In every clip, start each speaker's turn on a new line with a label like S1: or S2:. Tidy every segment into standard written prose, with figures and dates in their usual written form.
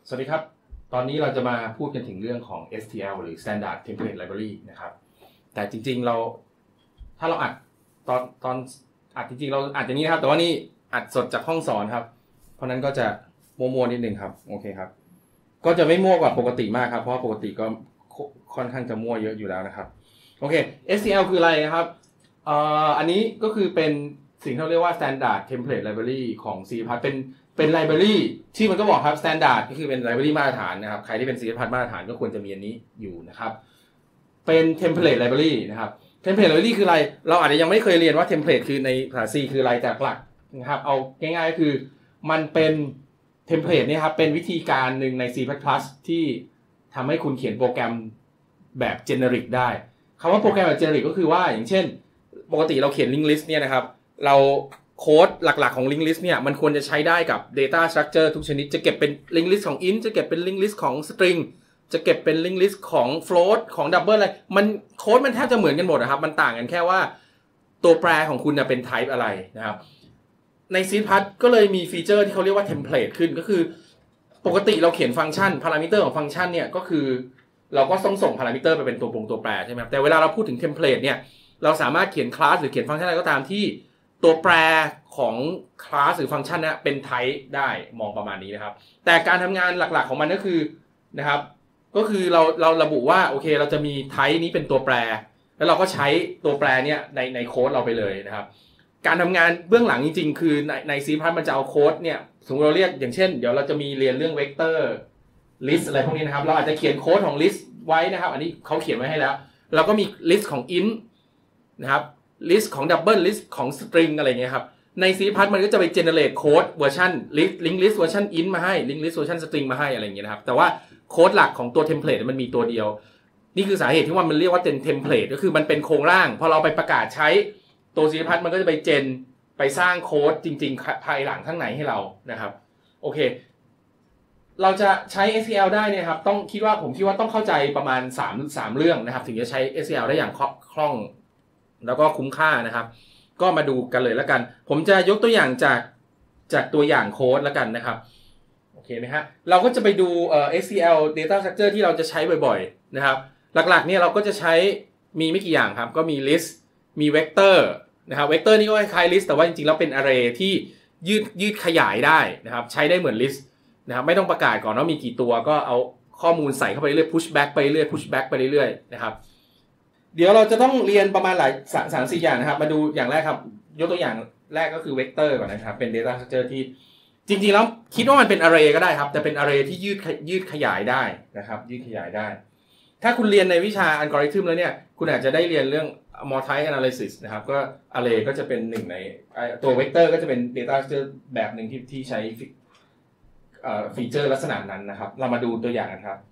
S1: สวัสดีครับตอนนี้เราจะมาพูดกันถึงเรื่องของ STL หรือ Standard Template Library นะครับแต่จริงๆเราถ้าเราอัดตอนอัดจริงๆเราอัดอย่างนี้นะครับแต่ว่านี่อัดสดจากห้องสอนครับเพราะนั้นก็จะมัวๆนิดนึงครับโอเคครับก็จะไม่มั่วกว่าปกติมากครับเพราะปกติก็ค่อนข้างจะมั่วเยอะอยู่แล้วนะครับโอเค STL คืออะไรครับอันนี้ก็คือเป็นสิ่งที่เราเรียกว่า Standard Template Library ของ C++ เป็น library ที่มันก็บอกครับ standard ก็คือเป็น library มาตรฐานนะครับใครที่เป็น C++ มาตรฐานก็ควรจะมีอันนี้อยู่นะครับเป็น template library นะครับ template library คืออะไรเราอาจจะยังไม่เคยเรียนว่า template คือในภาษา C คืออะไรแต่หลักนะครับเอาง่ายๆก็คือมันเป็น template เนี่ยครับเป็นวิธีการหนึ่งใน C++ ที่ทำให้คุณเขียนโปรแกรมแบบ generic ได้คำว่าโปรแกรมแบบ generic ก็คือว่าอย่างเช่นปกติเราเขียน linked list เนี่ยนะครับเราโค้ดหลักๆของ linked list เนี่ยมันควรจะใช้ได้กับ data structure ทุกชนิดจะเก็บเป็น linked list ของ int จะเก็บเป็น linked list ของ string จะเก็บเป็น linked list ของ float ของ double อะไรมันโค้ดมันแทบจะเหมือนกันหมดนะครับมันต่างกันแค่ว่าตัวแปรของคุณเป็น type อะไรนะครับใน C++ ก็เลยมีฟีเจอร์ที่เขาเรียกว่า template ขึ้นก็คือปกติเราเขียนฟังก์ชันพารามิเตอร์ของฟังก์ชันเนี่ยก็คือเราก็ต้องส่งพารามิเตอร์ไปเป็นตัวแปรใช่ไหมครับแต่เวลาเราพูดถึง template เนี่ยเราสามารถเขียนคลาสหรือเขียนฟังก์ชันอะไรก็ตามที่ตัวแปรของคลาสหรือฟังก์ชันนี้เป็น type ได้มองประมาณนี้นะครับแต่การทำงานหลักๆของมันก็คือนะครับก็คือเราระบุว่าโอเคเราจะมี type นี้เป็นตัวแปรแล้วเราก็ใช้ตัวแปรเนี่ยในโค้ดเราไปเลยนะครับการทำงานเบื้องหลังจริงๆคือใน C++ มันจะเอาโค้ดเนี่ยสมมติเราเรียกอย่างเช่นเดี๋ยวเราจะมีเรียนเรื่องเวกเตอร์ list อะไรพวกนี้นะครับเราอาจจะเขียนโค้ดของ list ไว้นะครับอันนี้เขาเขียนไว้ให้แล้วเราก็มี list ของ int นะครับ list ของ double list ของ string อะไรเงี้ยครับใน C++ มันก็จะไป generate code เวอร์ชัน link list เวอร์ชัน int มาให้ link list เวอร์ชัน string มาให้อะไรเงี้ยนะครับแต่ว่าโค้ดหลักของตัว template มันมีตัวเดียวนี่คือสาเหตุที่ว่ามันเรียกว่าเป็น template ก็คือมันเป็นโครงร่างพอเราไปประกาศใช้ตัว C++ มันก็จะไปไปสร้างโค้ดจริงๆภายหลังข้างในให้เรานะครับโอเคเราจะใช้ SQL ได้เนี่ยครับผมคิดว่าต้องเข้าใจประมาณ3เรื่องนะครับถึงจะใช้ SQL ได้อย่างคล่องแล้วก็คุ้มค่านะครับก็มาดูกันเลยแล้วกันผมจะยกตัวอย่างจากตัวอย่างโค้ดแล้วกันนะครับโอเคไหมฮะเราก็จะไปดูSQL data structure ที่เราจะใช้บ่อยๆนะครับหลักๆเนี่ยเราก็จะใช้มีไม่กี่อย่างครับก็มี list มี vector นะครับ vector นี่ก็คล้ายๆ list แต่ว่าจริงๆแล้วเป็น array ที่ยืดขยายได้นะครับใช้ได้เหมือน list นะครับไม่ต้องประกาศก่อนว่ามีกี่ตัวก็เอาข้อมูลใส่เข้าไปเรื่อย push back ไปเรื่อย push back ไปเรื่อยๆนะครับเดี๋ยวเราจะต้องเรียนประมาณ3-4 อย่างนะครับมาดูอย่างแรกครับยกตัวอย่างแรกก็คือ vector ก่อนนะครับเป็น data structure ที่จริงๆแล้วคิดว่ามันเป็น array ก็ได้ครับแต่เป็น array ที่ยืดขยายได้นะครับยืดขยายได้ถ้าคุณเรียนในวิชา algorithm แล้วเนี่ยคุณอาจจะได้เรียนเรื่อง multi analysis นะครับก็ array ก็จะเป็นหนึ่งในตัว vector ก็จะเป็น data structure แบบหนึ่งที่ใช้ฟีเจอร์ลักษณะนั้นนะครับเรามาดูตัวอย่างกันครับ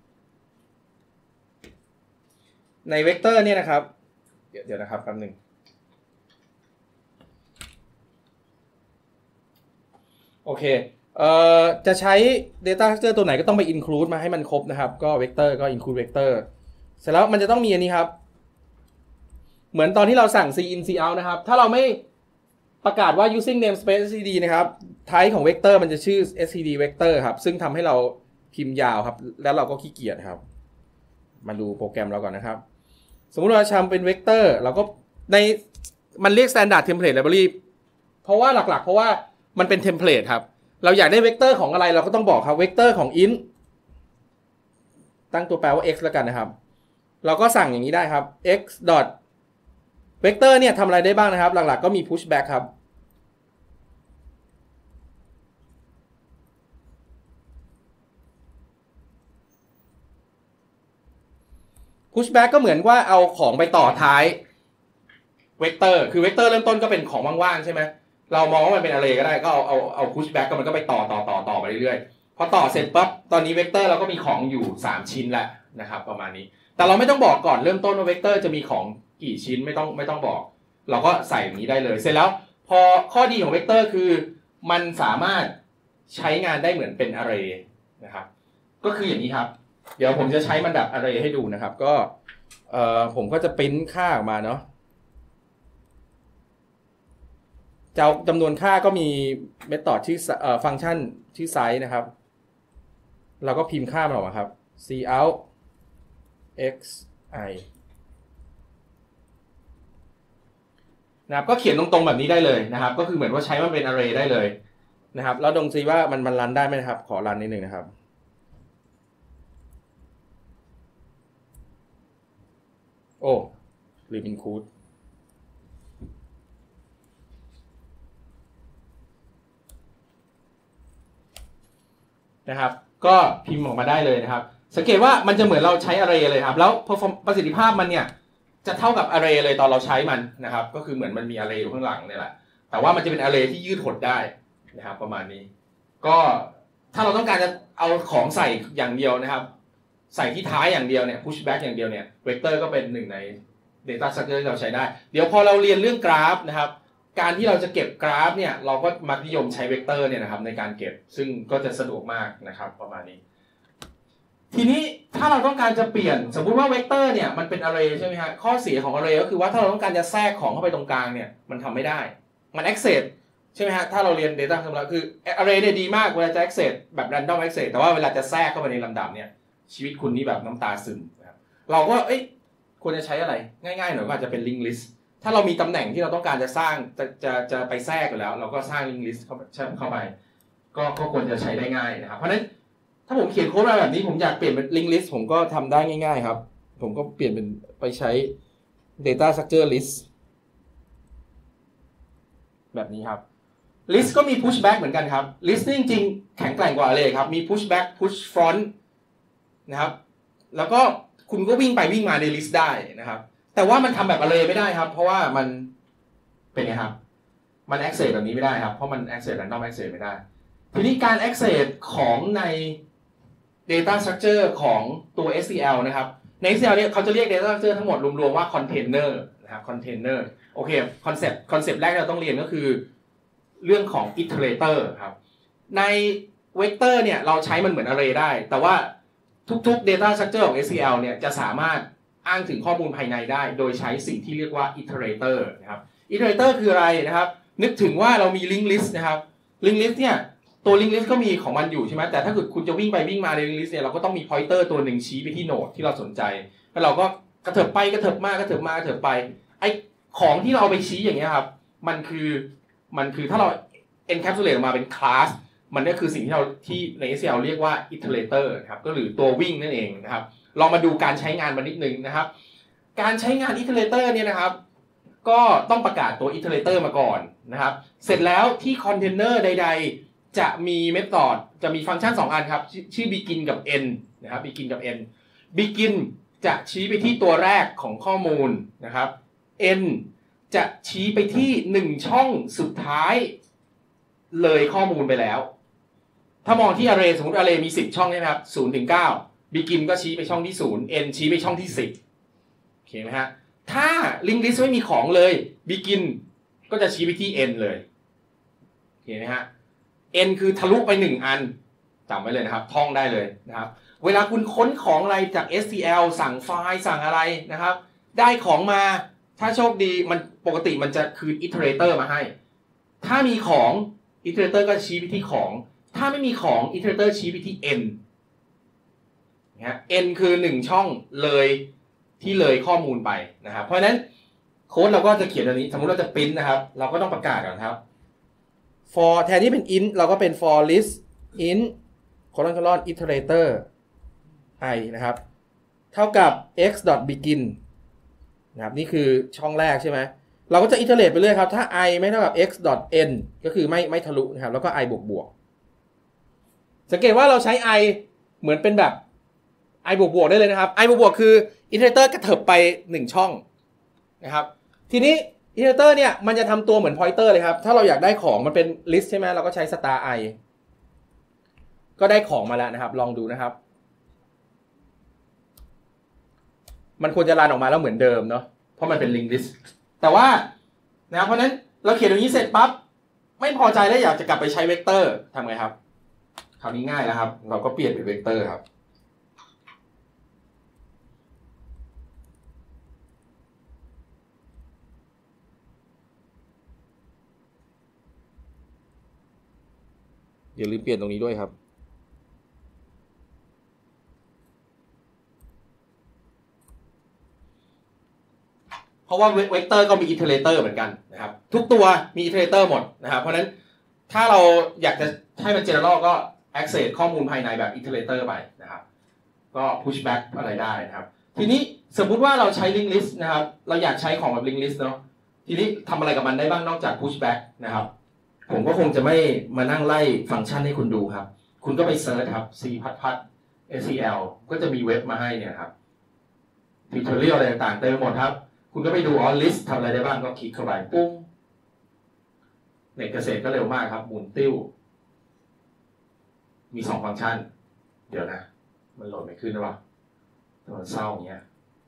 S1: ในเวกเตอร์เนี่ยนะครับเดี๋ยวนะครับแป๊บนึงโอเคจะใช้ data structure ตัวไหนก็ต้องไป include มาให้มันครบนะครับก็เวกเตอร์ก็ include vector เสร็จแล้วมันจะต้องมีอันนี้ครับเหมือนตอนที่เราสั่ง c in c out นะครับถ้าเราไม่ประกาศว่า using namespace std นะครับ type ของ vector มันจะชื่อ std vector ครับซึ่งทำให้เราพิมพ์ยาวครับแล้วเราก็ขี้เกียจครับมาดูโปรแกรมเราก่อนนะครับสมมุติเราทำเป็น vector เราก็มันเรียก standard template library เพราะว่าหลักๆเพราะว่ามันเป็น template ครับเราอยากได้ vector ของอะไรเราก็ต้องบอกครับ vector ของ int ตั้งตัวแปรว่า x แล้วกันนะครับเราก็สั่งอย่างนี้ได้ครับ x dot vector เนี่ยทำอะไรได้บ้างนะครับหลักๆก็มี push back ครับpushback ก็เหมือนว่าเอาของไปต่อท้ายเวกเตอร์คือเวกเตอร์เริ่มต้นก็เป็นของว่างๆใช่ไหมเรามองว่ามันเป็น array ก็ได้ก็เอา pushback ก็มันก็ไปต่อไปเรื่อยๆพอต่อเสร็จปั๊บตอนนี้เวกเตอร์เราก็มีของอยู่3ชิ้นแล้วนะครับประมาณนี้แต่เราไม่ต้องบอกก่อนเริ่มต้นว่าเวกเตอร์จะมีของกี่ชิ้นไม่ต้องบอกเราก็ใส่อย่างนี้ได้เลยเสร็จแล้วพอข้อดีของเวกเตอร์คือมันสามารถใช้งานได้เหมือนเป็น array นะครับก็คืออย่างนี้ครับเดี๋ยวผมจะใช้มันแบบ array ให้ดูนะครับก็ผมก็จะปริ้นค่าออกมาเนาะจำนวนค่าก็มีเมธอดที่ฟังก์ชันที่ไซส์นะครับเราก็พิมพ์ค่ามันออกมาครับ cout xi นะครับก็เขียนตรงๆแบบนี้ได้เลยนะครับก็คือเหมือนว่าใช้มันเป็น array ได้เลยนะครับแล้วลองซิว่ามันรันได้ไหมนะครับขอรันนิดนึงนะครับโอ้ลืม include นะครับก็พิมพ์ออกมาได้เลยนะครับสังเกตว่ามันจะเหมือนเราใช้ array เลยครับแล้วประสิทธิภาพมันเนี่ยจะเท่ากับ array เลยตอนเราใช้มันนะครับก็คือเหมือนมันมี array อยู่ข้างหลังนี่แหละแต่ว่ามันจะเป็น array ที่ยืดหดได้นะครับประมาณนี้ก็ถ้าเราต้องการจะเอาของใส่อย่างเดียวนะครับใส่ที่ท้ายอย่างเดียวเนี่ย push back อย่างเดียวเนี่ยเวกเตอร์ก็เป็นหนึ่งใน data structure ที่เราใช้ได้เดี๋ยวพอเราเรียนเรื่องกราฟนะครับการที่เราจะเก็บกราฟเนี่ยเราก็มักนิยมใช้เวกเตอร์เนี่ยนะครับในการเก็บซึ่งก็จะสะดวกมากนะครับประมาณนี้ทีนี้ถ้าเราต้องการจะเปลี่ยนสมมุติว่าเวกเตอร์เนี่ยมันเป็น array ใช่ไหมฮะข้อเสียของ array ก็คือว่าถ้าเราต้องการจะแทรกของเข้าไปตรงกลางเนี่ยมันทำไม่ได้มัน access ใช่ไหมฮะถ้าเราเรียน data สำหรับคือ array เนี่ยดีมากเวลาจะ access แบบ random access แต่ว่าเวลาจะแทรกเข้าไปในลำดับเนี่ยชีวิตคุณนี่แบบน้ำตาซึมนะครับเราก็ควรจะใช้อะไรง่ายๆหน่อยก็อาจจะเป็น linked list ถ้าเรามีตำแหน่งที่เราต้องการจะสร้างจะไปแทรกอยู่แล้วเราก็สร้าง linked list เข้าไปก็ควรจะใช้ได้ง่ายนะครับเพราะฉะนั้นถ้าผมเขียนโค้ดมาแบบนี้ผมอยากเปลี่ยนเป็น linked list ผมก็ทำได้ง่ายๆครับผมก็เปลี่ยนเป็นไปใช้ data structure list แบบนี้ครับ list ก็มี push back เหมือนกันครับ list นี่จริงๆแข็งแกร่งกว่าเลยครับมี push back push front นะครับแล้วก็คุณก็วิ่งไปวิ่งมาใน list ได้นะครับแต่ว่ามันทำแบบ array ไม่ได้ครับเพราะว่ามันเป็นไงครับมัน access แบบนี้ไม่ได้ครับเพราะมัน access random access ไม่ได้ทีนี้การ access ของใน data structure ของตัว SQL นะครับใน SQL เนี่ยเขาจะเรียก data structure ทั้งหมดรวมๆว่า container นะครับ container โอเคคอนเซปต์แรกที่เราต้องเรียนก็คือเรื่องของ iterator ครับใน vector เนี่ยเราใช้มันเหมือน array ได้แต่ว่าทุกๆ data structure ของ SQL เนี่ยจะสามารถอ้างถึงข้อมูลภายในได้โดยใช้สิ่งที่เรียกว่า iterator นะครับ iterator คืออะไรนะครับนึกถึงว่าเรามี link list นะครับ link list เนี่ยตัว link list ก็มีของมันอยู่ใช่ไหมแต่ถ้าเกิดคุณจะวิ่งไปวิ่งมาใน link list เนี่ยเราก็ต้องมี pointer ตัวหนึ่งชี้ไปที่โนดที่เราสนใจแล้วเราก็กระเถิบไปกระเถิบมากระเถิบมากระเถิบไปไอของที่เราเอาไปชี้อย่างเงี้ยครับมันคือถ้าเรา encapsulate ออกมาเป็นคลาสมันก็คือสิ่งที่ใน SQL เรียกว่า iterator นะครับก็หรือตัววิ่งนั่นเองนะครับลองมาดูการใช้งานมันนิดนึงนะครับการใช้งาน iterator เนี่ยนะครับก็ต้องประกาศตัว iterator มาก่อนนะครับเสร็จแล้วที่ container ใดๆจะมี method จะมีฟังก์ชัน2อันครับชื่อ begin กับ end นะครับ begin กับ end begin จะชี้ไปที่ตัวแรกของข้อมูลนะครับ end จะชี้ไปที่1ช่องสุดท้ายเลยข้อมูลไปแล้วถ้ามองที่ array สมมติ array มี10ช่องใช่ไหมครับ0 ถึง 9 begin ก็ชี้ไปช่องที่0 end ชี้ไปช่องที่10โอเคไหมฮะถ้า link list ไม่มีของเลย begin ก็จะชี้ไปที่ end เลยโอเคไหมฮะ end คือทะลุไป1อันจำไว้เลยนะครับท่องได้เลยนะครับเวลาคุณค้นของอะไรจาก SQL สั่งไฟล์สั่งอะไรนะครับได้ของมาถ้าโชคดีมันปกติมันจะคืน iterator มาให้ถ้ามีของ iterator ก็ชี้ไปที่ของถ้าไม่มีของ iterator ชี้ไปที่ n นะฮะ n คือ1ช่องเลยที่เลยข้อมูลไปนะครับเพราะฉะนั้นโค้ดเราก็จะเขียนแบบนี้สมมุติเราจะ print นะครับเราก็ต้องประกาศก่อนครับ for แทนที่เป็น int เราก็เป็น for list int iterator i นะครับเท่ากับ x.begin นะครับนี่คือช่องแรกใช่ไหมเราก็จะ iterate ไปเรื่อยครับถ้า i ไม่เท่ากับ x.n ก็คือไม่ทะลุนะครับแล้วก็ i บวกสังเกตว่าเราใช้ i เหมือนเป็นแบบ i บวกได้เลยนะครับ i บวกคือ iterator กระเถิบไป1ช่องนะครับทีนี้ iterator เนี่ยมันจะทำตัวเหมือน pointer เลยครับถ้าเราอยากได้ของมันเป็น list ใช่ไหมเราก็ใช้ star i ก็ได้ของมาแล้วนะครับลองดูนะครับมันควรจะรันออกมาแล้วเหมือนเดิมเนาะเพราะมันเป็น link list แต่ว่านะเพราะนั้นเราเขียนตรงนี้เสร็จปั๊บไม่พอใจแล้วอยากจะกลับไปใช้เวกเตอร์ทำไงครับคราวนี้ง่ายแล้วครับเราก็เปลี่ยนเป็นเวกเตอร์ครับอย่าลืมเปลี่ยนตรงนี้ด้วยครับเพราะว่าเวกเตอร์ก็มีอิเทอเรเตอร์เหมือนกันนะครับทุกตัวมีอิเทอเรเตอร์หมดนะครับเพราะฉะนั้นถ้าเราอยากจะให้มัน general ก็ access ข้อมูลภายในแบบอิเทอเรเตอร์ไปนะครับก็ push back อะไรได้นะครับทีนี้สมมุติว่าเราใช้ link list นะครับเราอยากใช้ของแบบ link list เนาะทีนี้ทำอะไรกับมันได้บ้างนอกจาก push back นะครับผมก็คงจะไม่มานั่งไล่ฟังก์ชันให้คุณดูครับคุณก็ไปเซิร์ชครับ c SEL ก็จะมีเว็บมาให้เนี่ยครับทิวทอเรียลอะไรต่างๆเต็มไปหมดครับคุณก็ไปดูlist ทำอะไรได้บ้างก็คลิกเข้าไปปุ้งเน็ตเกษตรก็เร็วมากครับหมุนติ้วมี2ฟังก์ชันเดี๋ยวนะมันโหลดไม่ขึ้นหรือเปล่ามันเศร้าอย่างเงี้ย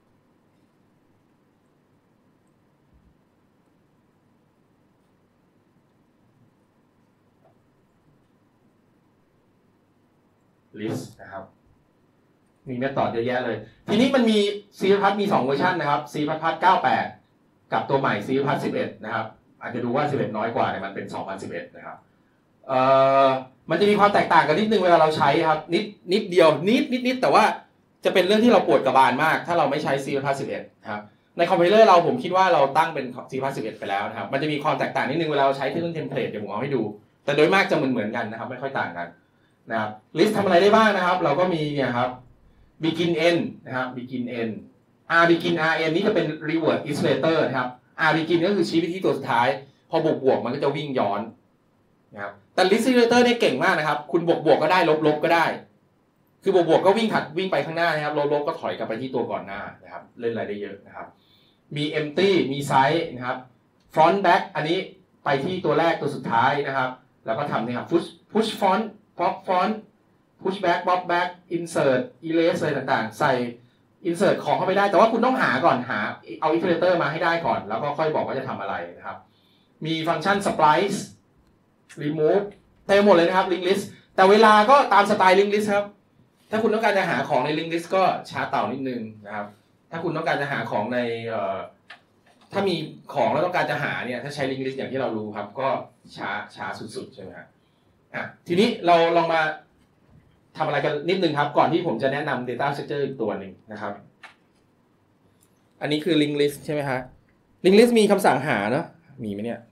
S1: list นะครับมีเมธอดเยอะแยะเลยทีนี้มันมี C++ มี2เวอร์ชันนะครับ C++ 98กับตัวใหม่ C++ 11นะครับอาจจะดูว่า11น้อยกว่าแต่มันเป็น2011นะครับมันจะมีความแตกต่างกันนิดนึงเวลาเราใช้ครับนิดเดียวนิดแต่ว่าจะเป็นเรื่องที่เราปวดกระบาลมากถ้าเราไม่ใช้ C++ 11ครับในคอมไพเลอร์เราผมคิดว่าเราตั้งเป็น C++ 11ไปแล้วนะครับมันจะมีความแตกต่างนิดนึงเวลาเราใช้ที่เรื่องเทมเพลตเดี๋ยวผมเอาให้ดูแต่โดยมากจะเหมือนกันนะครับไม่ค่อยต่างกันนะครับ list ทำอะไรได้บ้างนะครับเราก็มีเนี่ยครับ begin end นะครับ begin end begin rn นี่จะเป็น reward iterator นะครับ begin ก็คือชี้ไปที่ตัวสุดท้ายพอบวกมันก็จะวิ่งย้อนนะครับแต่ list iterator เนี่ยเก่งมากนะครับคุณบวกก็ได้ลบก็ได้คือบวกก็วิ่งไปข้างหน้านะครับลบก็ถอยกลับไปที่ตัวก่อนหน้านะครับเล่นอะไรได้เยอะนะครับมี empty มี size นะครับ front back อันนี้ไปที่ตัวแรกตัวสุดท้ายนะครับแล้วก็ทำเนี่ยครับ push font pop font push back pop back insert erase อะไรต่างๆใส่ insert ของเข้าไปได้แต่ว่าคุณต้องหาก่อนเอา iterator มาให้ได้ก่อนแล้วก็ค่อยบอกว่าจะทำอะไรนะครับมีฟังก์ชัน splice remove เต็มหมดเลยนะครับ link list แต่เวลาก็ตามสไตล์ link list ครับถ้าคุณต้องการจะหาของใน link list ก็ช้าเต่านิดนึงนะครับถ้าคุณต้องการจะหาของในถ้ามีของแล้วต้องการจะหาเนี่ยถ้าใช้ link list อย่างที่เรารู้ครับก็ช้าสุดๆใช่ไหมครับทีนี้เราลองมาทำอะไรกันนิดนึงครับก่อนที่ผมจะแนะนำ data structure อีกตัวหนึ่งนะครับอันนี้คือ link list ใช่ไหมฮะ link list มีคำสั่งหาเนาะมีไหมเนี่ย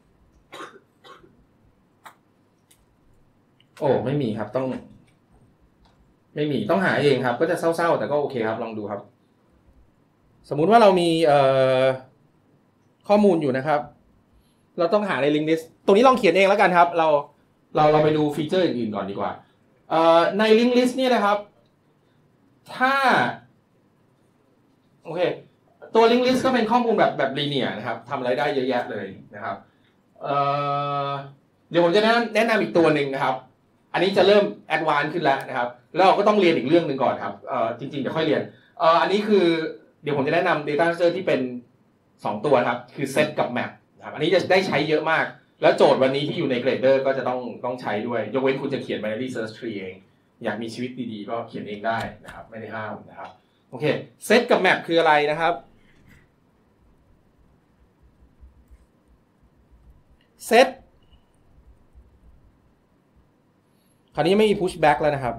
S1: โอ้ไม่มีครับไม่มีต้องหาเองครับก็จะเศร้าๆแต่ก็โอเคครับลองดูครับสมมุติว่าเรามีข้อมูลอยู่นะครับเราต้องหาใน link list ตรงนี้ลองเขียนเองแล้วกันครับเราไปดูฟีเจอร์อื่นๆก่อนดีกว่าใน link list เนี่ยนะครับถ้าโอเคตัว link list ก็เป็นข้อมูลแบบ linear นะครับทำอะไรได้เยอะแยะเลยนะครับเดี๋ยวผมจะแนะนำอีกตัวหนึ่งนะครับอันนี้จะเริ่ม advanced ขึ้นแล้วนะครับแล้วเราก็ต้องเรียนอีกเรื่องหนึ่งก่อนครับจริงๆเดี๋ยวค่อยเรียนอันนี้คือเดี๋ยวผมจะแนะนำ data structure ที่เป็น2ตัวครับคือ set กับ map นะครับอันนี้จะได้ใช้เยอะมากแล้วโจทย์วันนี้ที่อยู่ใน Grader ก็จะต้องใช้ด้วยยกเว้นคุณจะเขียน binary search tree เองอยากมีชีวิตดีๆก็เขียนเองได้นะครับไม่ได้ห้ามนะครับโอเค set กับ map คืออะไรนะครับ set คราวนี้ไม่มี push back แล้วนะครับ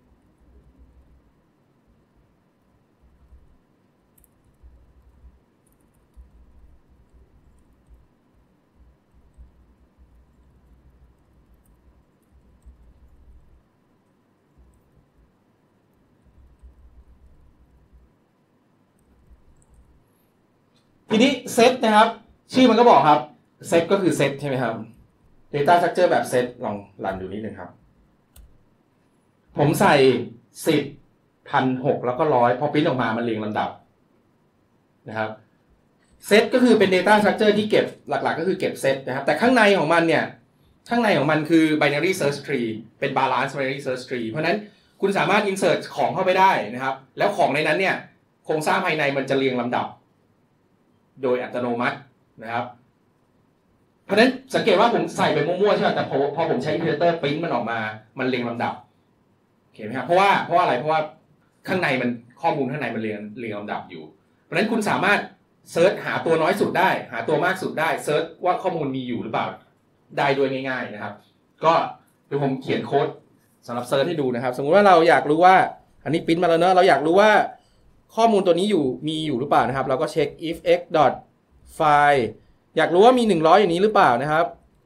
S1: ทีนี้เซตนะครับชื่อมันก็บอกครับเซตก็คือเซตใช่ไหมครับ data structure แบบเซตลองรันดูนิดนึงครับผมใส่10 1,600แล้วก็100พอปริ้นออกมามันเรียงลำดับนะครับเซตก็คือเป็น data structure ที่เก็บหลักๆก็คือเก็บเซตนะครับแต่ข้างในของมันเนี่ยข้างในของมันคือ binary search tree เป็น balance binary search tree เพราะนั้นคุณสามารถ insert ของเข้าไปได้นะครับแล้วของในนั้นเนี่ยโครงสร้างภายในมันจะเรียงลำดับโดยอัตโนมัตินะครับเพราะฉะนั้นสังเกตว่าผมใส่ไปมั่วๆใช่ไหมแต่พอผมใช้ iterator print มันออกมามันเรียงลำดับโอเคไหมครับเพราะว่าอะไรเพราะว่าข้างในมันข้อมูลข้างในมันเรียงลำดับอยู่เพราะฉะนั้นคุณสามารถเซิร์ชหาตัวน้อยสุดได้หาตัวมากสุดได้เซิร์ชว่าข้อมูลมีอยู่หรือเปล่าได้ด้วยง่ายๆนะครับก็เดี๋ยวผมเขียนโค้ดสำหรับเซิร์ชให้ดูนะครับสมมุติว่าเราอยากรู้ว่าอันนี้ปริ้นมาแล้วเนอะเราอยากรู้ว่าข้อมูลตัวนี้มีอยู่หรือเปล่านะครับเราก็เช็ค if x ไฟล์อยากรู้ว่ามี100อย่างนี้หรือเปล่านะครับ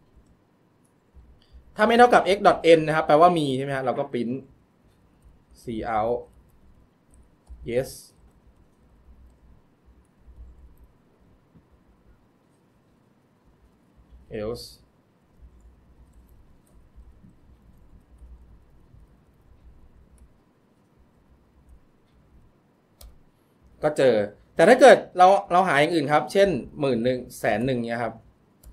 S1: ถ้าไม่เท่ากับ x.n นะครับแปลว่ามีใช่ไหมฮะเราก็ปริ้น cout yes elseก็เจอแต่ถ้าเกิดเราหาอย่างอื่นครับเช่น10,000 100,000เนี่ยครับ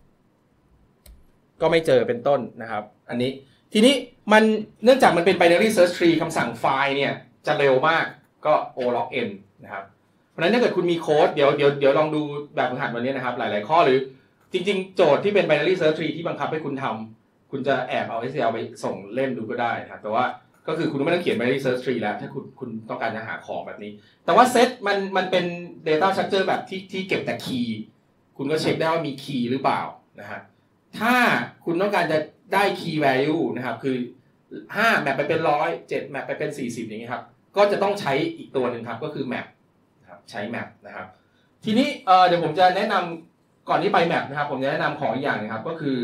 S1: ก็ไม่เจอเป็นต้นนะครับอันนี้ทีนี้มันเนื่องจากมันเป็น binary search tree คำสั่งไฟล์เนี่ยจะเร็วมากก็ o-log-n นะครับเพราะฉะนั้นถ้าเกิดคุณมีโค้ดเดี๋ยวลองดูแบบฝึกหัดวันนี้นะครับหลายๆข้อหรือจริงๆโจทย์ที่เป็น binary search tree ที่บังคับให้คุณทำคุณจะแอบเอา SQL ไปส่งเล่นดูก็ได้นะครับแต่ว่าก็คือคุณไม่ต้องเขียน binary search tree แล้วถ้าคุณต้องการจะหาของแบบนี้แต่ว่าเซตมันเป็น data structure แบบที่เก็บแต่คีย์คุณก็เช็คได้ว่ามีคีย์หรือเปล่านะฮะถ้าคุณต้องการจะได้ key value นะครับคือ5 แมปไปเป็น100 7 แมปไปเป็น40อย่างนี้ครับก็จะต้องใช้อีกตัวหนึ่งครับก็คือ map ครับใช้ map นะครับทีนี้เดี๋ยวผมจะแนะนำก่อนที่ไป map นะครับผมจะแนะนำของอีกอย่างนะครับก็คือ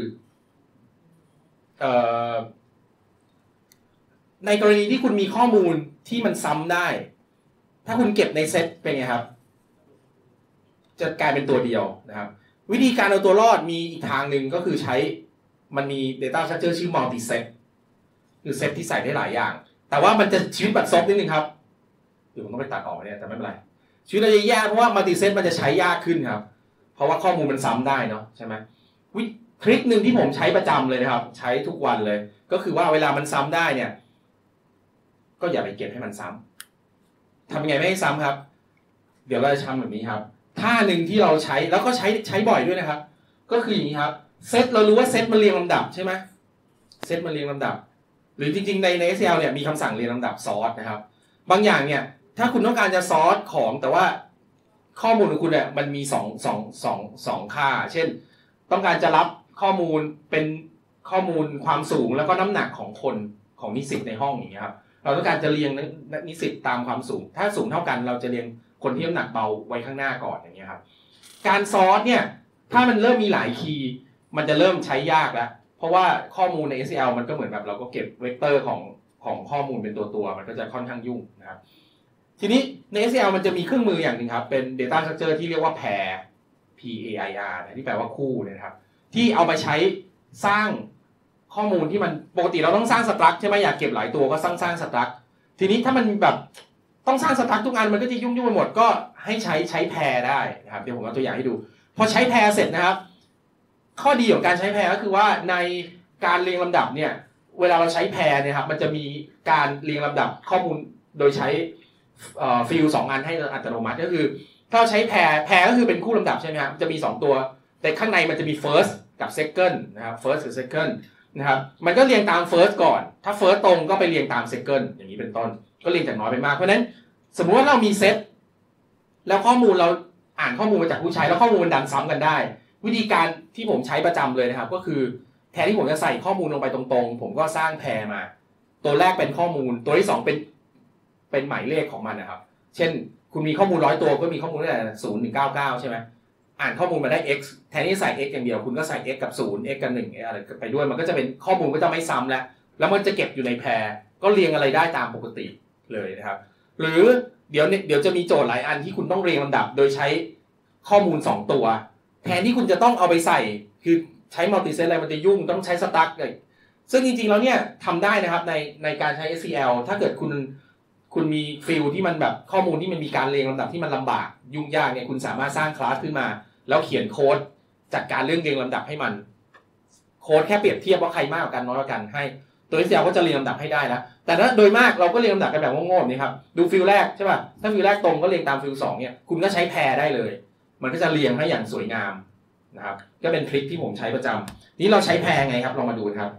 S1: ในกรณีที่คุณมีข้อมูลที่มันซ้ำได้ถ้าคุณเก็บในเซตเป็นไงครับจะกลายเป็นตัวเดียวนะครับวิธีการเอาตัวรอดมีอีกทางหนึ่งก็คือใช้มันมี data structure ชื่อ multi set คือเซตที่ใส่ได้หลายอย่างแต่ว่ามันจะชีวิตบัดซบนิดนึงครับเดี๋ยวผมต้องไปตัดออกเนี่ยแต่ไม่เป็นไรชีวิตเราจะยากเพราะว่า multi set มันจะใช้ยากขึ้นครับเพราะว่าข้อมูลมันซ้ำได้เนาะใช่ไหมทริคหนึ่งที่ผมใช้ประจำเลยนะครับใช้ทุกวันเลยก็คือว่าเวลามันซ้ำได้เนี่ยก็อย่าไปเก็บให้มันซ้ำทำยังไงไม่ให้ซ้ำครับเดี๋ยวเราจะทำแบบนี้ครับท่าหนึ่งที่เราใช้แล้วก็ใช้บ่อยด้วยนะครับก็คืออย่างนี้ครับเซตเรารู้ว่าเซตมันเรียงลำดับใช่ไหมเซตมันเรียงลำดับหรือจริงๆใน SQL เนี่ยมีคำสั่งเรียงลำดับซอร์ตนะครับบางอย่างเนี่ยถ้าคุณต้องการจะซอร์ตของแต่ว่าข้อมูลของคุณเนี่ยมันมีสองค่าเช่นต้องการจะรับข้อมูลเป็นข้อมูลความสูงแล้วก็น้ำหนักของคนของนิสิตในห้องอย่างเงี้ยครับเราต้องการจะเรียงนิสิตตามความสูงถ้าสูงเท่ากันเราจะเรียงคนที่น้ำหนักเบาไว้ข้างหน้าก่อนอย่างเงี้ยครับการซอร์ตเนี่ยถ้ามันเริ่มมีหลายคีย์มันจะเริ่มใช้ยากแล้วเพราะว่าข้อมูลใน SQL มันก็เหมือนแบบเราก็เก็บเวกเตอร์ของข้อมูลเป็นตัวมันก็จะค่อนข้างยุ่งนะครับทีนี้ใน SQL มันจะมีเครื่องมืออย่างหนึ่งครับเป็น data structure ที่เรียกว่า pair PAIR ที่แปลว่าคู่นะครับที่เอามาใช้สร้างข้อมูลที่มันปกติเราต้องสร้างสตรัคใช่ไหมอยากเก็บหลายตัวก็สร้างสตรัคทีนี้ถ้ามันแบบต้องสร้างสตรัคทุกอันมันก็จะยุ่งไปหมดก็ให้ใช้แพรได้นะครับเดี๋ยวผมเอาตัวอย่างให้ดูพอใช้แพรเสร็จนะครับข้อดีของการใช้แพรก็คือว่าในการเรียงลำดับเนี่ยเวลาเราใช้แพรเนี่ยครับมันจะมีการเรียงลำดับข้อมูลโดยใช้ฟิล2 อันให้อัตโนมัติก็คือถ้าเราใช้แพรก็คือเป็นคู่ลำดับใช่ไหมครับจะมี2ตัวแต่ข้างในมันจะมี first กับ second นะครับ first กับ second นะครับมันก็เรียงตาม first ก่อนถ้า first ตรงก็ไปเรียงตาม second อย่างนี้เป็นต้นก็เรียงจากน้อยไปมากเพราะฉะนั้นสมมุติว่าเรามีเซตแล้วข้อมูลเราอ่านข้อมูลมาจากผู้ใช้แล้วข้อมูลมันดันซ้ำกันได้วิธีการที่ผมใช้ประจำเลยนะครับก็คือแทนที่ผมจะใส่ข้อมูลลงไปตรงๆผมก็สร้างแพรมาตัวแรกเป็นข้อมูลตัวที่2เป็นหมายเลขของมันนะครับเช่นคุณมีข้อมูล100ตัวก็มีข้อมูลตั้งแต่0 ถึง 99ใช่ไหมอ่านข้อมูลมาได้ x แทนที่ใส่ x อย่างเดียวคุณก็ใส่ x กับ0 x กับ1อะไรไปด้วยมันก็จะเป็นข้อมูลก็จะไม่ซ้ำแล้วมันจะเก็บอยู่ในแพรก็เรียงอะไรได้ตามปกติเลยนะครับหรือเดี๋ยวจะมีโจทย์หลายอันที่คุณต้องเรียงลำดับโดยใช้ข้อมูล2ตัวแทนที่คุณจะต้องเอาไปใส่คือใช้ multi set อะไรมันจะยุ่งต้องใช้สตั๊กเลยซึ่งจริงๆแล้วเนี่ยทำได้นะครับในการใช้ SQL ถ้าเกิดคุณมีฟิลที่มันแบบข้อมูลที่มันมีการเรียงลำดับที่มันลำบากยุ่งยากเนี่ยคุณสามารถสร้างคลาสขึ้นมาแล้วเขียนโค้ดจัดการเรื่องเรียงลำดับให้มันโค้ดแค่เปรียบเทียบว่าใครมากกว่ากันน้อยกว่ากันให้ตัว SQL ก็จะเรียงลำดับให้ได้แล้วแต่โดยมากเราก็เรียงลำดับกันแบบโง่ๆนี่ครับดูฟิลแรกใช่ป่ะถ้าฟิลแรกตรงก็เรียงตามฟิล2เนี่ยคุณก็ใช้แพรได้เลยมันก็จะเรียงให้อย่างสวยงามนะครับก็เป็นทริคที่ผมใช้ประจำนี้เราใช้แพรไงครับลองมาดูครับ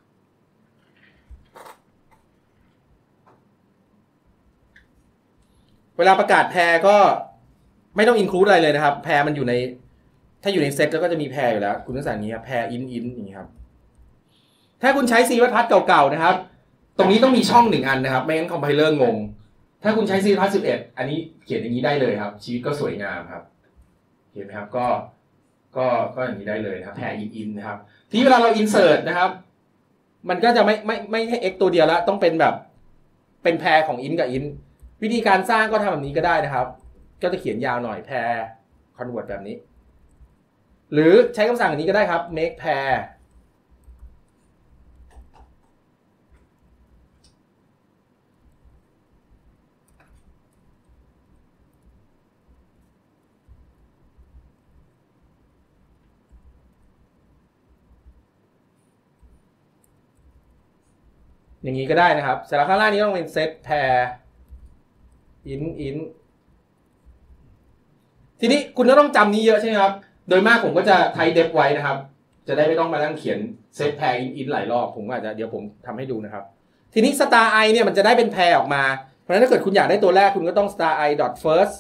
S1: เวลาประกาศแพรก็ไม่ต้องอินคลูดอะไรเลยนะครับแพรมันอยู่ในถ้าอยู่ในเซตแล้วก็จะมีแพรอยู่แล้วคุณต้องสั่งอย่างนี้ครับแพรอินอย่างนี้ครับถ้าคุณใช้ C++ เก่าๆนะครับตรงนี้ต้องมีช่อง1 อันนะครับไม่งั้นคอมไพเลอร์งงถ้าคุณใช้ C++ 11อันนี้เขียนอย่างนี้ได้เลยครับชีวิตก็สวยงามครับเห็นไหมครับก็ก็อย่างนี้ได้เลยนะครับแพรอินนะครับทีเวลาเรา insert นะครับมันก็จะไม่ให้ x ตัวเดียวแล้วต้องเป็นแบบเป็นแพรของ int กับ int วิธีการสร้างก็ทำแบบนี้ก็ได้นะครับก็จะเขียนยาวหน่อยแพร convert แบบนี้หรือใช้คำสั่งนี้ก็ได้ครับ make pair อย่างนี้ก็ได้นะครับเสร็จแล้วข้างล่างนี้ต้องเป็น set pair int ทีนี้คุณก็ต้องจำนี้เยอะใช่ไหมครับโดยมากผมก็จะไทป์เดฟไว้นะครับจะได้ไม่ต้องมานั่งเขียน set pair int หลายรอบผมอาจจะเดี๋ยวผมทำให้ดูนะครับทีนี้ star i เนี่ยมันจะได้เป็นแพรออกมาเพราะฉะนั้นถ้าเกิดคุณอยากได้ตัวแรกคุณก็ต้อง star i dot first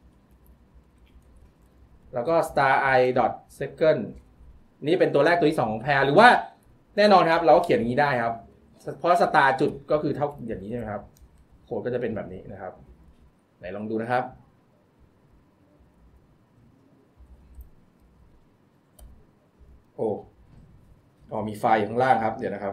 S1: แล้วก็ star i dot second นี่เป็นตัวแรกตัวที่2ของแพรหรือว่าแน่นอนครับเราก็เขียนอย่างนี้ได้ครับเพราะ star จุดก็คือเท่าอย่างนี้ใช่ไหมครับโค้ดก็จะเป็นแบบนี้นะครับไหนลองดูนะครับมีไฟล์อยู่ข้างล่างครับเดี๋ยวนะครับ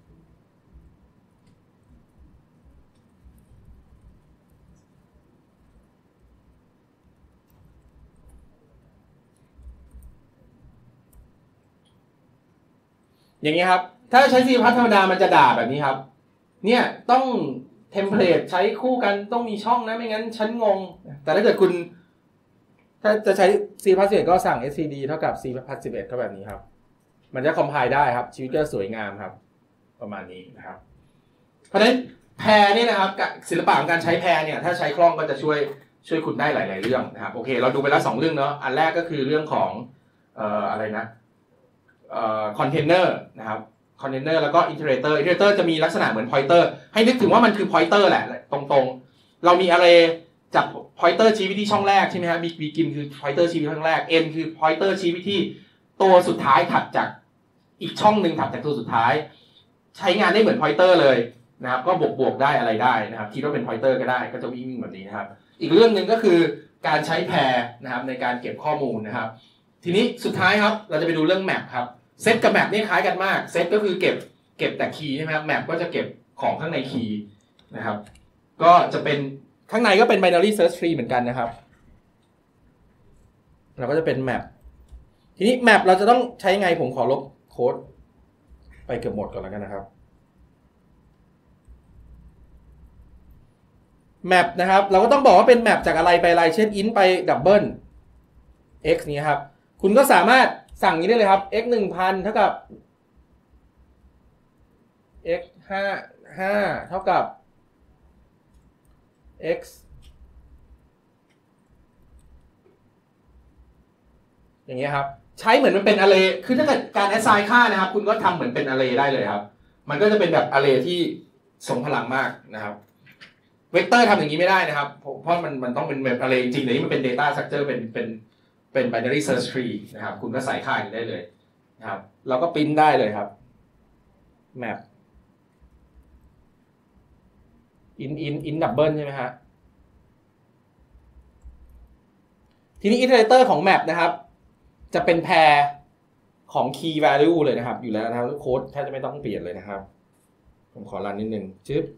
S1: อย่างนี้ครับถ้าใช้ C+ ธรรมดามันจะด่าแบบนี้ครับเนี่ยต้องเทมเพลตใช้คู่กันต้องมีช่องนะไม่งั้นฉันงงแต่ถ้าเกิดคุณถ้าจะใช้ C+ 11ก็สั่ง std เท่ากับ C+ 11ก็แบบนี้ครับมันจะคอมไพล์ได้ครับชีวิตก็สวยงามครับประมาณนี้นะครับเพราะฉะนั้นแพรนี่นะครับศิลปะของการใช้แพรเนี่ยถ้าใช้คล่องก็จะช่วยคุณได้หลายๆเรื่องนะครับโอเคเราดูไปแล้ว2เรื่องเนาะอันแรกก็คือเรื่องของอะไรนะคอนเทนเนอร์นะครับคอนเทนเนอร์แล้วก็อินเทอร์เรเตอร์จะมีลักษณะเหมือน pointer ให้นึกถึงว่ามันคือ pointer แหละตรงๆเรามีอะไรจับ pointer ชี้ไปที่ช่องแรกใช่ไหมครับ begin คือ pointer ชี้ไปที่ช่องแรก end คือ pointer ชี้ไปที่ตัวสุดท้ายถัดจากอีกช่องหนึ่งถัดจากตัวสุดท้ายใช้งานได้เหมือน pointer เลยนะครับก็บวกได้อะไรได้นะครับคิดว่าเป็น pointer ก็ได้ก็จะวิ่งแบบนี้นะครับอีกเรื่องหนึ่งก็คือการใช้แพรนะครับในการเก็บข้อมูลนะครับทีนี้สุดท้ายครับเราจะไปดูเรื่อง map ครับเซตกับแมปนี่คล้ายกันมากเซตก็คือเก็บแต่คีย์ใช่ไหมครับแมปก็จะเก็บของข้างในคีย์นะครับก็จะเป็นข้างในก็เป็น binary search tree เหมือนกันนะครับเราก็จะเป็นแมปทีนี้แมปเราจะต้องใช้ไงผมขอลบโค้ดไปเกือบหมดก่อนแล้วกันนะครับแมปนะครับเราก็ต้องบอกว่าเป็นแมปจากอะไรไปอะไรเช่น int ไป double x นี้ครับคุณก็สามารถสั่งนี้ได้เลยครับ x 1000เท่ากับ x 5เท่ากับ x อย่างเงี้ยครับใช้เหมือนมันเป็น array คือถ้าเกิดการ assign ค่านะครับคุณก็ทำเหมือนเป็น array ได้เลยครับมันก็จะเป็นแบบ array ที่ทรงพลังมากนะครับเวกเตอร์ทำอย่างนี้ไม่ได้นะครับเพราะมันต้องเป็นแบบ array จริงๆแต่นี่มันเป็น data structure เป็น binary search tree นะครับคุณก็ใส่ค่าอย่างนี้ได้เลยนะครับเราก็ปริ้นได้เลยครับ map in double ใช่ไหมฮะทีนี้ iterator ของ map นะครับจะเป็น pair ของ key value เลยนะครับอยู่แล้วนะครับโค้ดแทบจะไม่ต้องเปลี่ยนเลยนะครับผมขอรันนิดนึงชึบ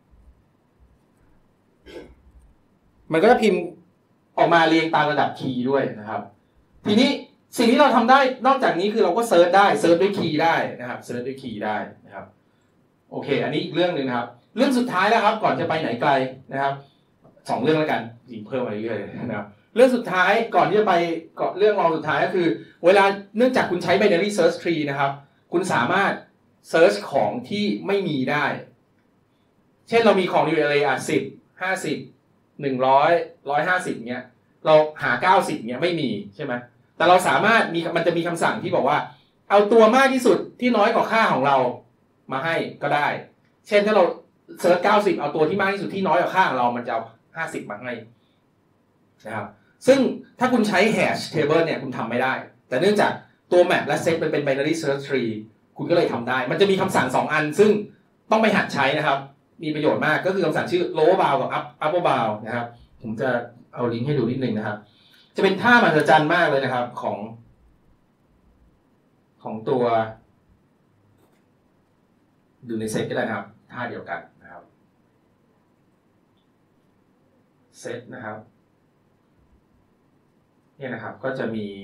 S1: มันก็จะพิมพ์ออกมาเรียงตามระดับคีย์ด้วยนะครับทีนี้สิ่งที่เราทำได้นอกจากนี้คือเราก็เซิร์ชได้เซิร์ชด้วยคีย์ได้นะครับเซิร์ชด้วยคีย์ได้นะครับโอเคอันนี้อีกเรื่องนึงนะครับเรื่องสุดท้ายแล้วครับก่อนจะไปไหนไกลนะครับ2เรื่องแล้วกันยิงเพิ่มมาเรื่อยๆนะครับเรื่องสุดท้ายก่อนที่จะไปเรื่องรองสุดท้ายก็คือเวลาเนื่องจากคุณใช้ binary search tree นะครับคุณสามารถเซิร์ชของที่ไม่มีได้เช่นเรามีของอยู่ใน array 10 50 100 150เงี้ยเราหา90เงี้ยไม่มีใช่ไหมแต่เราสามารถมันจะมีคำสั่งที่บอกว่าเอาตัวมากที่สุดที่น้อยกว่าค่าของเรามาให้ก็ได้เช่นถ้าเราเซิร์ช90เอาตัวที่มากที่สุดที่น้อยกว่าค่าของเรามันจะเอา50มาให้นะครับซึ่งถ้าคุณใช้ hash table เนี่ยคุณทำไม่ได้แต่เนื่องจากตัว map และ set มันเป็น binary search tree คุณก็เลยทำได้มันจะมีคำสั่ง2อันซึ่งต้องไปหัดใช้นะครับมีประโยชน์มากก็คือคำสั่งชื่อ lower bound กับ upper bound นะครับผมจะเอาลิงก์ให้ดูนิดนึงนะครับจะเป็นท่ามหัศจรรย์มากเลยนะครับของของตัวดูในเซตก็ได้นะครับท่าเดียวกันนะครับเซตนะครับเนี่ยนะครับก็จะมี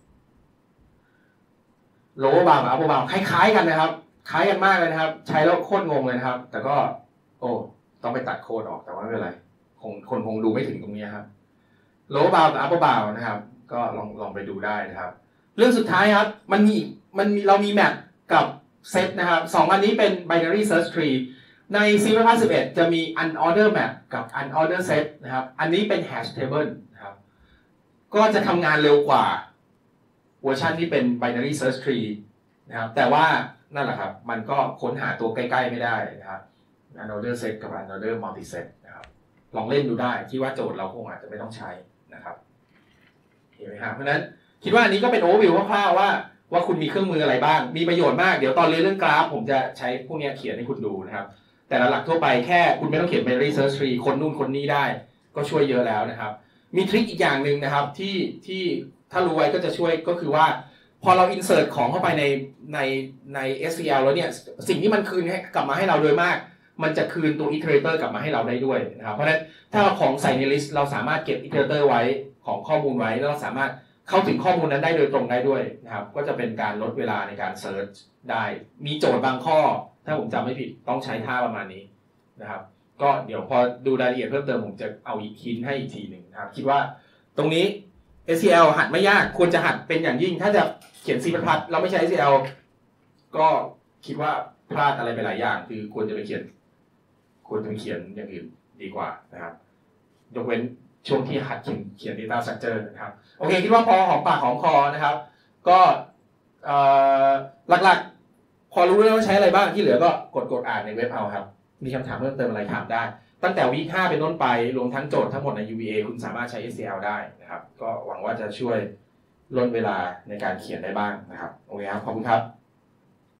S1: โลว์บาร์กับอัพบาร์คล้ายๆกันนะครับคล้ายกันมากเลยนะครับใช้แล้วโคตรงงเลยนะครับแต่ก็ต้องไปตัดโค้ดออกแต่ว่าไม่เป็นไรคนคงดูไม่ถึงตรงนี้ครับโลว์บาร์กับอัพบาร์นะครับก็ลองไปดูได้นะครับเรื่องสุดท้ายครับเรามีแมปกับเซตนะครับ2อันนี้เป็น binary search tree ใน C++ 11จะมี unorder map กับ unorder set นะครับอันนี้เป็น hash table นะครับก็จะทำงานเร็วกว่าเวอร์ชันที่เป็น binary search tree นะครับแต่ว่านั่นแหละครับมันก็ค้นหาตัวใกล้ๆไม่ได้นะครับ unorder set กับ unorder multi set นะครับลองเล่นดูได้คิดว่าโจทย์เราคงอาจจะไม่ต้องใช้นะครับเห็นไหมครับเพราะฉะนั้นคิดว่าอันนี้ก็เป็น overview คร่าวๆว่าคุณมีเครื่องมืออะไรบ้างมีประโยชน์มากเดี๋ยวตอนเรียนเรื่องกราฟผมจะใช้พวกนี้เขียนให้คุณดูนะครับแต่ละหลักทั่วไปแค่คุณไม่ต้องเขียน binary search tree คนนู่นคนนี้ได้ก็ช่วยเยอะแล้วนะครับมีทริคอีกอย่างหนึ่งนะครับที่ถ้ารู้ไว้ก็จะช่วยก็คือว่าพอเรา insert ของเข้าไปใน SQL แล้วเนี่ยสิ่งที่มันคืนให้กลับมาให้เราโดยมากมันจะคืนตัว iterator กลับมาให้เราได้ด้วยนะครับเพราะฉะนั้นถ้าเราของใส่ใน list เราสามารถเก็บ iterator ไว้ของข้อมูลไว้แล้วเราสามารถเข้าถึงข้อมูลนั้นได้โดยตรงได้ด้วยนะครับก็จะเป็นการลดเวลาในการ search ได้มีโจทย์บางข้อถ้าผมจำไม่ผิดต้องใช้ท่าประมาณนี้นะครับก็เดี๋ยวพอดูรายละเอียดเพิ่มเติมผมจะเอาอีกหินให้อีกทีหนึ่งนะครับคิดว่าตรงนี้ SQL หัดไม่ยากควรจะหัดเป็นอย่างยิ่งถ้าจะเขียน C++ เราไม่ใช้ SQL ก็คิดว่าพลาดอะไรไปหลายอย่างคือควรจะไปเขียนอย่างอื่นดีกว่านะครับยกเว้นช่วงที่หัดเขียน data structure นะครับโอเคคิดว่าพอหอมปากหอมคอนะครับก็หลักๆพอรู้แล้วว่าใช้อะไรบ้างที่เหลือก็กดอ่านในเว็บเอาครับมีคำถามเพิ่มเติมอะไรถามได้ตั้งแต่วีค 5เป็นต้นไปรวมทั้งโจทย์ทั้งหมดใน UVA คุณสามารถใช้ SQL ได้นะครับก็หวังว่าจะช่วยลดเวลาในการเขียนได้บ้างนะครับโอเคครับขอบคุณครับ